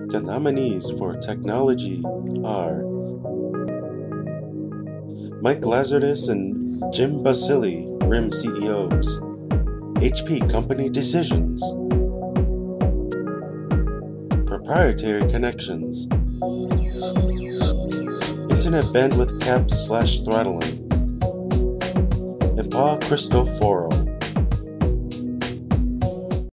The nominees for technology are Mike Lazarus and Jim Basile, RIM CEOs. HP Company Decisions. Proprietary Connections. Internet Bandwidth Caps/Throttling. And Paul Cristoforo.